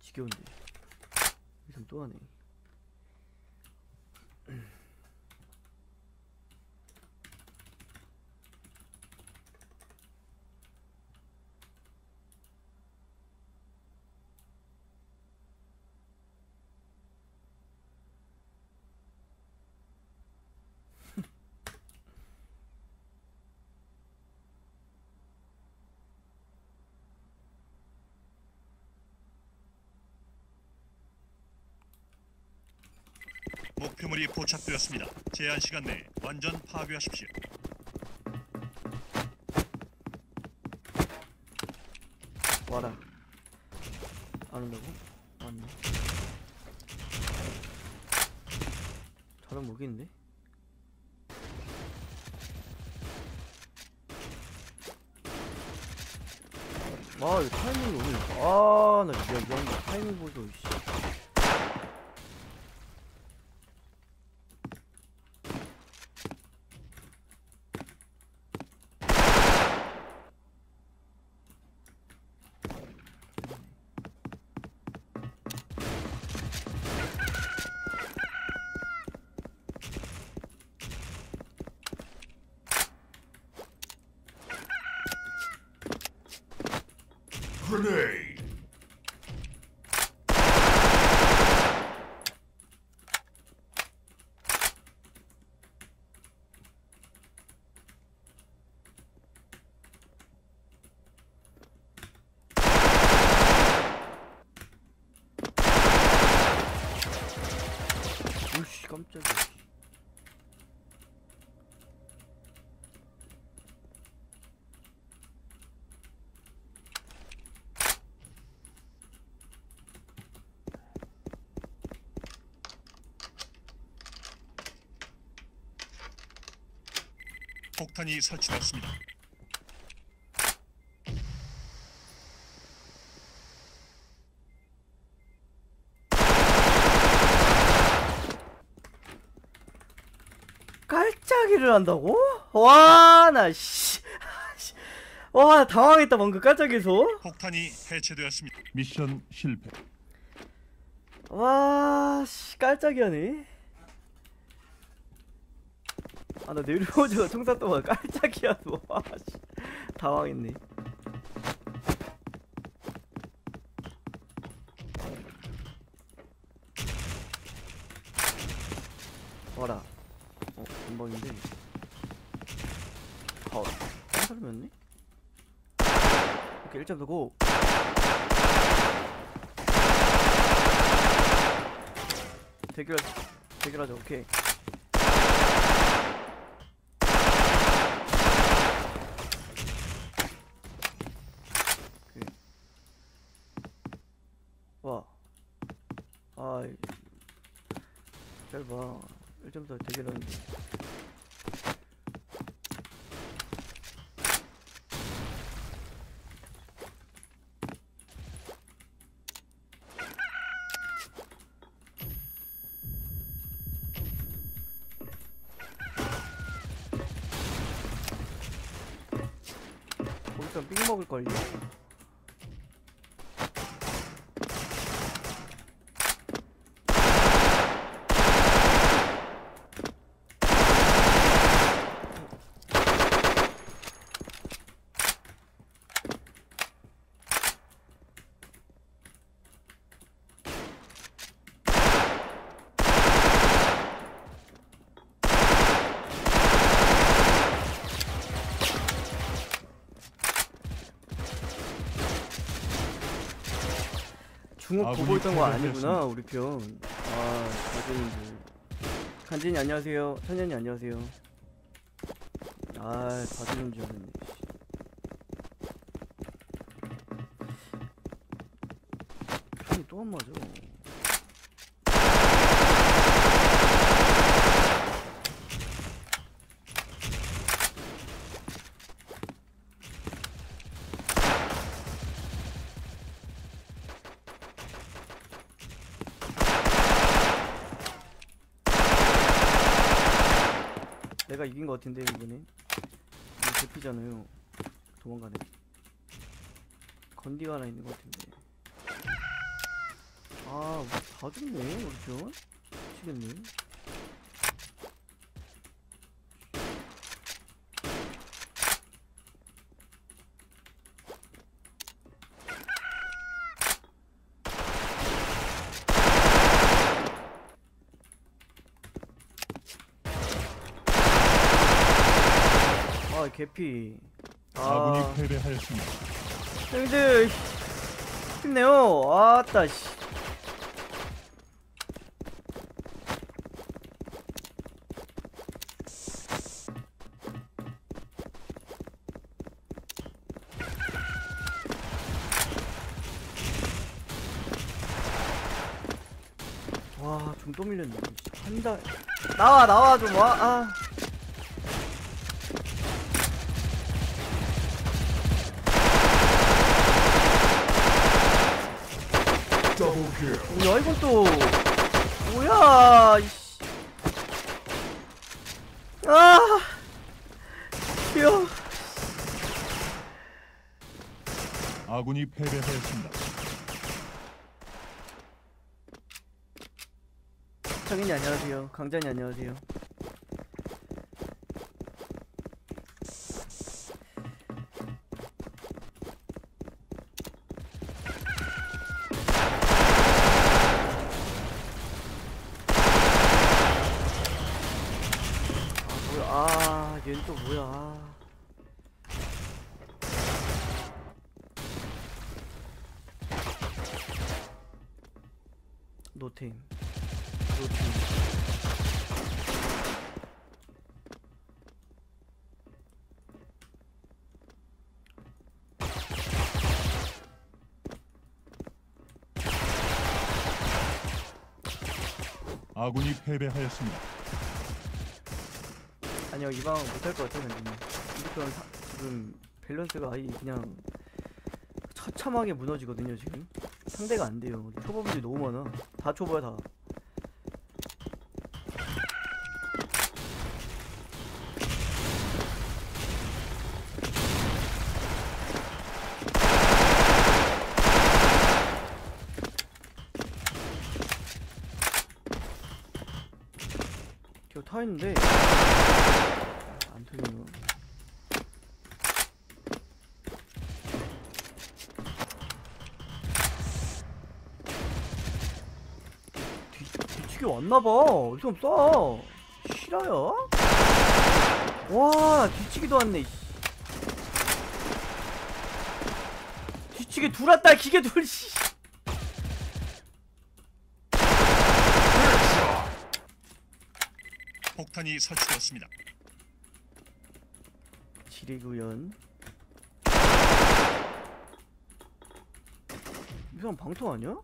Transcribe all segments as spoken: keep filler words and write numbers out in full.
지겨운데. 이상 또 하네. 목표물이 포착되었습니다. 제한 시간 내에 완전 파괴하십시오. 와라. 안 온다고? 왔네. 다른 무기인데? 아, 이거 타이밍이 오늘. 아, 나 미안, 미안. 타이밍 보소, 씨. Grenade. 오씨, 깜짝이야. 폭탄이 설치되었습니다. 깔짜기를 한다고? 와, 나 씨. 와, 당황했다 방금 깔짜기에서. 폭탄이 해체되었습니다. 미션 실패. 와, 씨, 깔짜기 하네. 아, 나 내려오자마자 총사 동안 깔짜기야. 와, 씨. 당황했네. 와라. 어, 금방인데. 아, 한 사람이었네? 오케이, 일 점 더고. 대결, 대결하자, 오케이. 오케이. 와. 아, 짧아. 일 점 더 대결하는데. 거기서 삥 먹을걸요? 중국 아군이 보고 있던 거 패배하였습니다. 아니구나 우리 편. 아, 가족님들. 간진이 안녕하세요. 천년이 안녕하세요. 아, 봐주는 줄 알았네. 편이 또 안 맞아. 내가 이긴 것 같은데 이번에. 이거 대피잖아요. 도망가네. 건디가 하나 있는 것 같은데. 다 죽네 그렇죠? 미치겠네. 아 개피. 아군이 아 패배하였습니다. 형들 힘내요. 아따 씨. 와, 좀 또 밀렸네. 한다. 나와, 나와 좀 와. 아. 뭐야 이건 또 뭐야 이씨. 아 귀여워. 아군이 패배하였습니다. 정인이 안녕하세요. 강jan이 안녕하세요. 아 얘는 또 뭐야. 아. 노템 노템. 아군이 패배하였습니다. 아니요 이 방 못할 것 같아요. 근데 이렇게 사, 지금 밸런스가 아예 그냥 처참하게 무너지거든요. 지금 상대가 안 돼요. 초보분들이 너무 많아. 다 초보야 다. 겨우 타있는데 안 터지네요. 뒤, 뒤치기 왔나봐. 어디서 쏴 실화야? 와 뒤치기도 왔네. 씨. 뒤치기 둘 왔다. 기계 둘. 씨. 폭탄이 설치되었습니다. 지리구연. 이 사람 방통 아니야?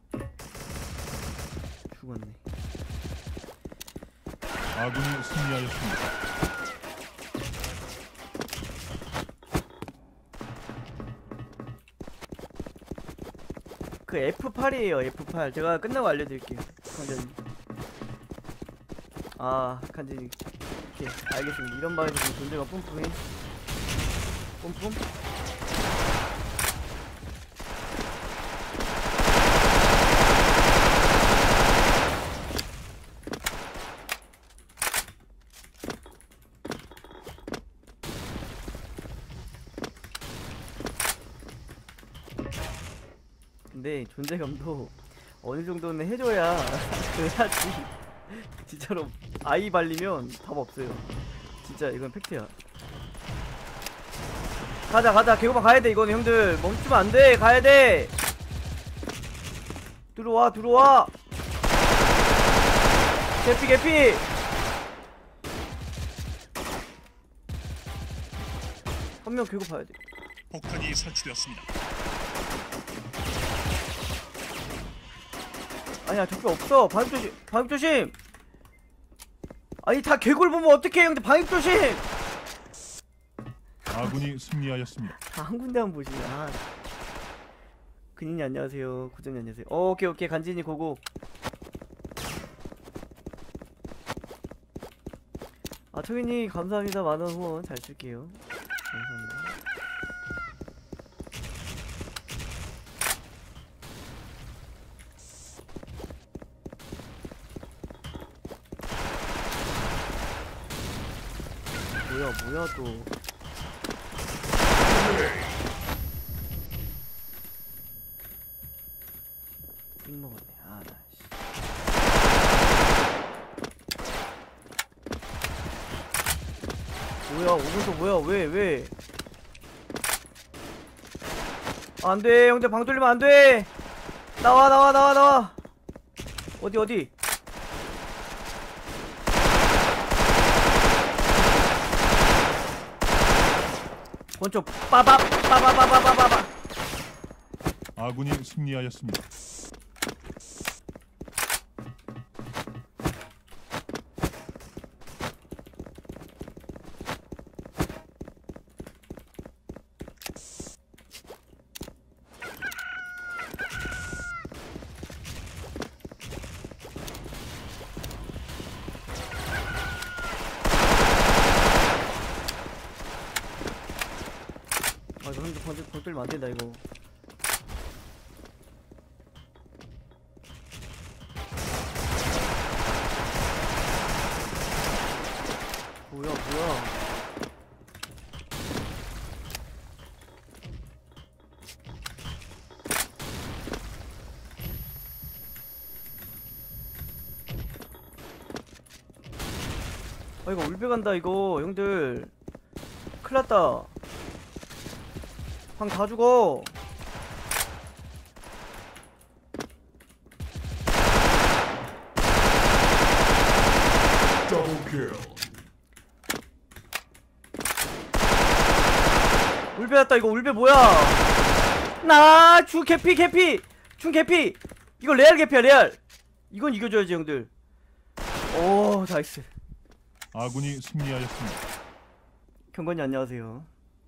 죽었네. 아군이 승리하였습니다. 그 에프 팔이에요 에프 팔. 제가 끝나고 알려드릴게요. 강자님. 아 간지니. 오케이 알겠습니다. 이런 방에서 지금 존재가 뿜뿜해. 뿜뿜. 근데 존재감도 어느 정도는 해줘야 그래야지. 진짜로 아이 발리면 답 없어요. 진짜 이건 팩트야. 가자 가자 개구방 가야돼. 이거는 형들 멈추면 안돼. 가야돼. 들어와 들어와. 개피 개피. 한 명 개구 봐야돼. 폭탄이 설치되었습니다. 아니야 적배 없어. 방입 조심 방입 조심. 아니 다 개구를 보면 어떡해 형들. 방입 조심. 아군이 승리하였습니다. 다 한 군데만 보시네. 아. 근인이 안녕하세요. 구전이 안녕하세요. 어, 오케이 오케이 간진이 고고. 아 청인이 감사합니다. 만원 후원 잘 쓸게요. 감사합니다. 뭐야 뭐야 또. 삥 먹었네. 아 나 씨. 뭐야 오른쪽 뭐야 왜 왜? 안돼 형들 방 뚫리면 안돼. 나와 나와 나와 나와. 어디 어디? 권총 빠밥 빠바바바바바바. 아군이 승리하였습니다. 아 이거 형들 방, 방 뚫리면 안된다 이거. 뭐야 뭐야. 아 이거 울베 간다 이거 형들. 큰일났다. 방 다 죽어. 울베 왔다 이거. 울베 뭐야. 나 주 개피 개피 중 개피. 이거 레알 개피야 레알. 이건 이겨줘야지 형들. 오 나이스. 아군이 승리하였습니다. 경건이 안녕하세요.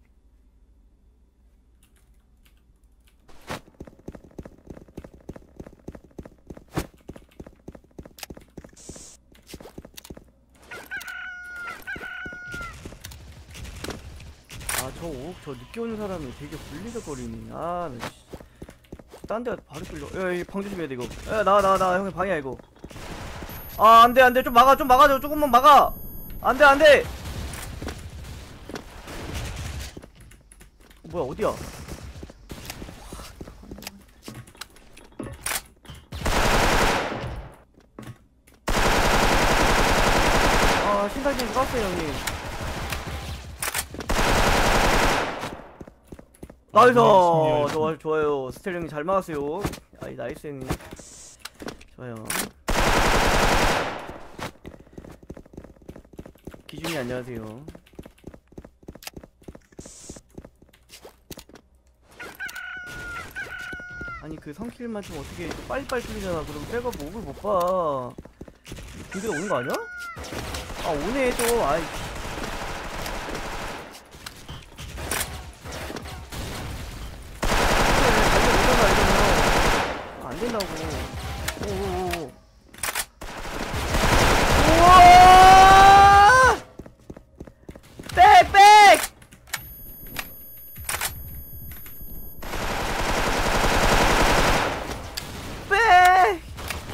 아 저 옥 저 늦게 오는 사람이 되게 불리적거리니. 아 나 씨. 딴 데 바로 끌려. 야이 방 조심해야 돼 이거. 야 나와 나와 나와 형님 방이야 이거. 아 안돼 안돼 좀 막아 좀 막아줘 조금만 막아. 안돼 안돼. 뭐야 어디야. 아 신상진 깠어요 형님. 나이스. 좋아, 좋아요. 스텔 형님 잘 막았어요. 아이 나이스 형님. 좋아요. 기준이 안녕하세요. 아니 그 성킬만 좀 어떻게 빨리빨리 뚫리잖아. 그럼 백업 옥을 못 봐. 군대가 오는 거 아니야? 아 오네 또. 아이 안 된다고. 오오오. 우와! 백! 백! 백!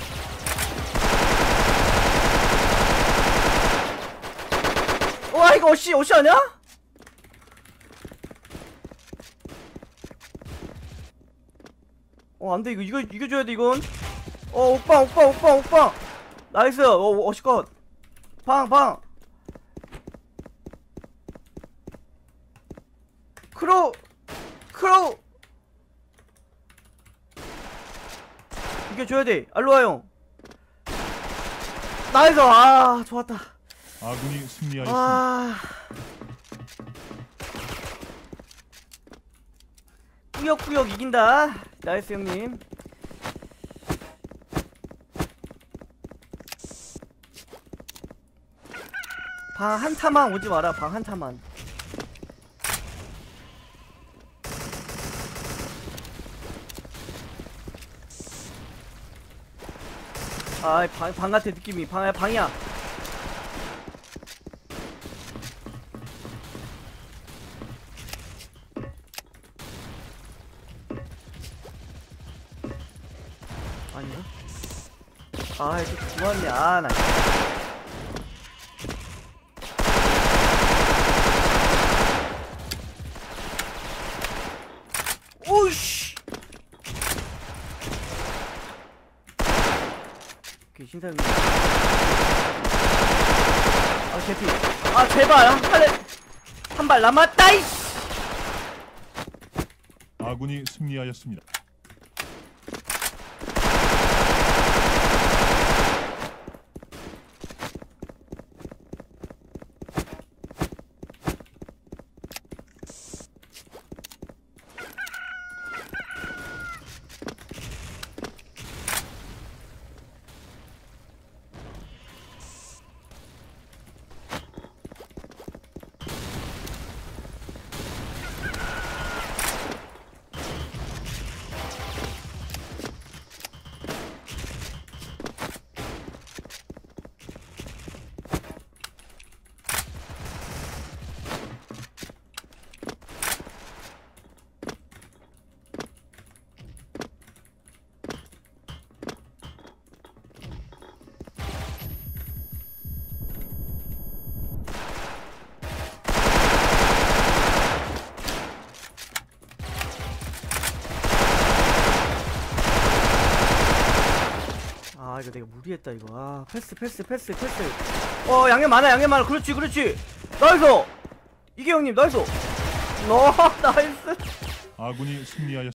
와 이거 어시 어시 아니야? 어 안돼 이거 이거 이겨줘야 돼 이건. 어 옥방 옥방 옥방 옥방. 나이스. 어 어시컷. 방방. 크로우 크로우. 이겨줘야 돼 알로하 형. 나이스. 아 좋았다. 아군이 승리하였습니다. 아 꾸역꾸역 이긴다. 나이스 형님. 방 한타만 오지 마라. 방 한타만. 아이 방, 방 같아 느낌이. 방, 방이야. 아닌가? 아 이거 좋았네. 아 나 오케이 신사님. 아 개피. 아 제발 한 발에 한 발 남았다 이씨. 아군이 승리하였습니다. 아 이거 내가 무리했다 이거. 아 패스 패스 패스 패스. 어 양념 많아 양념 많아. 그렇지 그렇지. 나이스. 이게 형님 나이스. 너 나이스. 아군이 승리하였습니다.